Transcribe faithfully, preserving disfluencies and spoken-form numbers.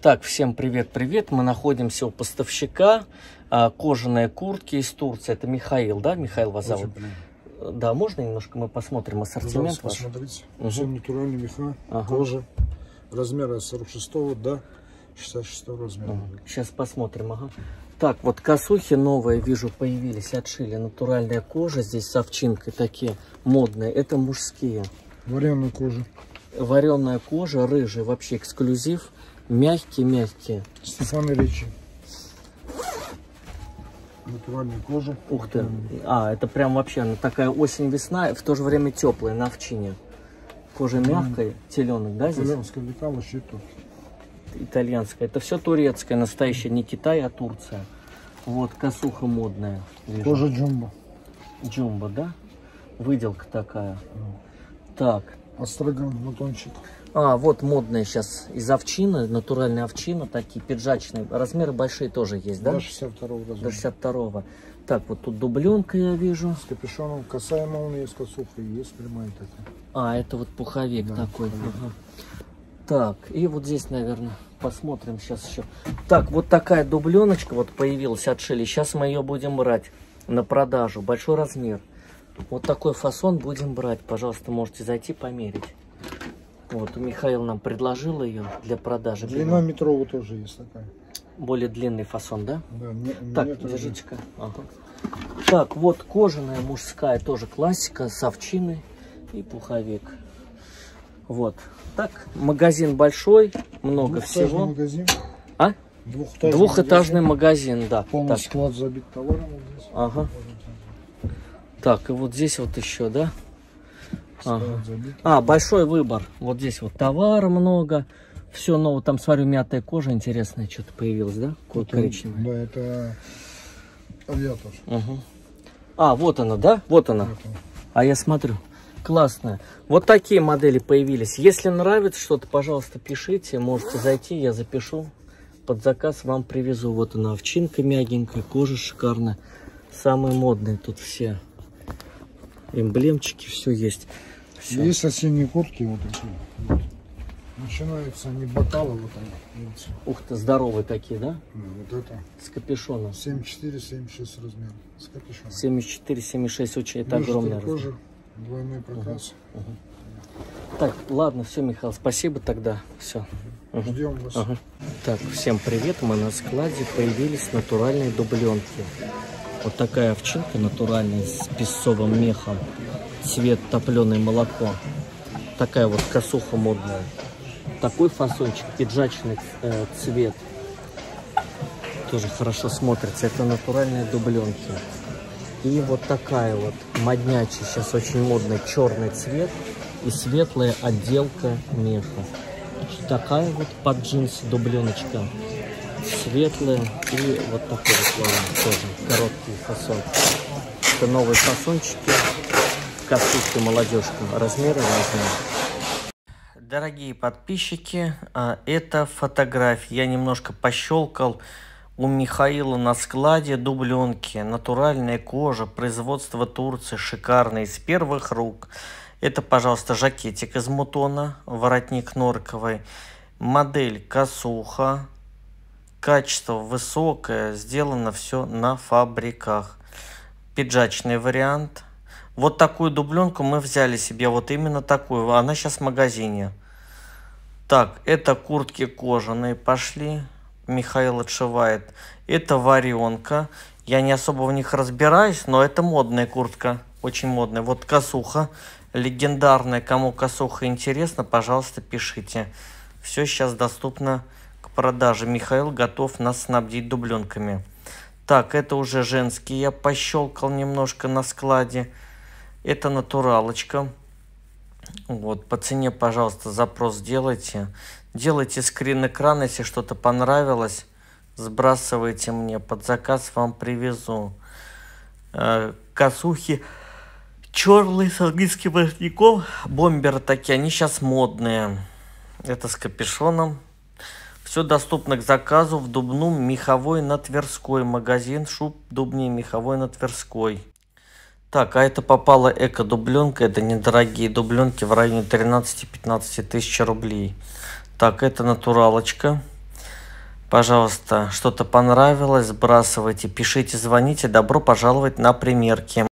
Так, всем привет-привет. Мы находимся у поставщика. А, кожаные куртки из Турции. Это Михаил, да? Михаил вас зовут? Да, можно немножко мы посмотрим ассортимент? Пожалуйста, посмотрите. Угу. Все натуральные меха, ага. Кожа. Размера с сорок шестого до шестьдесят шестого размера. Угу. Сейчас посмотрим. Ага. Так, вот косухи новые, вижу, появились. Отшили. Натуральная кожа. Здесь с овчинкой такие модные. Это мужские. Вареная кожа. Вареная кожа, рыжий. Вообще эксклюзив. Мягкие-мягкие. Стефано Ричи. Натуральная кожа. Ух ты. А, это прям вообще она такая осень-весна, в то же время теплая, на овчине. Кожа мягкая, mm. теленок, да, здесь? Итальянская лекала, тут. Итальянская. Это все турецкое, настоящее, не Китай, а Турция. Вот, косуха модная. Вижу. Кожа джумба. Джумба, да? Выделка такая. Mm. Так. Астраган, батончик. А, вот модные сейчас из овчины, натуральная овчина, такие пиджачные. Размеры большие тоже есть, да? До шестьдесят второго размера. До шестьдесят второго. Так, вот тут дубленка я вижу. С капюшоном, косая молния, с косухой, есть прямая такая. А, это вот пуховик, да, такой. Ага. Так, и вот здесь, наверное, посмотрим сейчас еще. Так, вот такая дубленочка вот появилась, отшили. Сейчас мы ее будем брать на продажу. Большой размер. Вот такой фасон будем брать. Пожалуйста, можете зайти померить. Вот, Михаил нам предложил ее для продажи. Длина метрового тоже есть такая. Более длинный фасон, да? Да, не, так, держите-ка. Ага. Так, вот кожаная мужская, тоже классика, с овчиной и пуховик. Вот. Так, магазин большой, много всего. Магазин. А? Двухэтажный, Двухэтажный магазин, магазин, да. Полный так. склад забит товаром. Здесь. Ага. Так, и вот здесь вот еще, да? Ага. А, большой выбор. Вот здесь вот товара много. Все новое. Там, смотрю, мятая кожа интересная что-то появилась, да? Коричневая. Да, это авиатор. Угу. А, вот она, да? Вот она. Вот она. А я смотрю. Классная. Вот такие модели появились. Если нравится что-то, пожалуйста, пишите. Можете зайти, я запишу. Под заказ вам привезу. Вот она, овчинка мягенькая, кожа шикарная. Самые модные тут все. Эмблемчики, все есть. Все. Есть осенние куртки вот такие. Вот. Начинаются они бокалы вот они. Видите? Ух ты, здоровые такие, да? Да, вот это. С капюшоном. семьдесят четыре — семьдесят шесть размер. С капюшоном. семьдесят четыре — семьдесят шесть, очень это огромный размер. Кожа, двойной проказ. Угу, угу. Так, ладно, все, Михаил, спасибо тогда. Все. Угу. Ждем вас. Угу. Так, всем привет. Мы на складе, появились натуральные дубленки. Вот такая овчинка натуральная с песцовым мехом. Цвет топленое молоко. Такая вот косуха модная. Такой фасончик, пиджачный э, цвет. Тоже хорошо смотрится. Это натуральные дубленки. И вот такая вот моднячая, сейчас очень модный черный цвет. И светлая отделка меха. Такая вот под джинсы дубленочка. Светлая и вот такой вот тоже короткий фасон. Это новые фасончики. Косухи молодежка. Размеры разные. Дорогие подписчики, это фотография. Я немножко пощелкал у Михаила на складе дубленки. Натуральная кожа, производство Турции, шикарный, из первых рук. Это, пожалуйста, жакетик из мутона, воротник норковый. Модель косуха. Качество высокое, сделано все на фабриках. Пиджачный вариант. Вот такую дубленку мы взяли себе, вот именно такую. Она сейчас в магазине. Так, это куртки кожаные пошли. Михаил отшивает. Это варенка. Я не особо в них разбираюсь, но это модная куртка. Очень модная. Вот косуха. Легендарная. Кому косуха интересно, пожалуйста, пишите. Все сейчас доступно к продаже. Михаил готов нас снабдить дубленками. Так, это уже женские. Я пощелкал немножко на складе. Это натуралочка. Вот, по цене, пожалуйста, запрос делайте. Делайте скрин экрана, если что-то понравилось. Сбрасывайте мне. Под заказ вам привезу. Э, косухи черные с английским воротником. Бомберы такие, они сейчас модные. Это с капюшоном. Все доступно к заказу в Дубну, Меховой на Тверской. Магазин шуб Дубни, Меховой на Тверской. Так, а это попала эко-дубленка. Это недорогие дубленки в районе тринадцати-пятнадцати тысяч рублей. Так, это натуралочка. Пожалуйста, что-то понравилось, сбрасывайте, пишите, звоните. Добро пожаловать на примерки.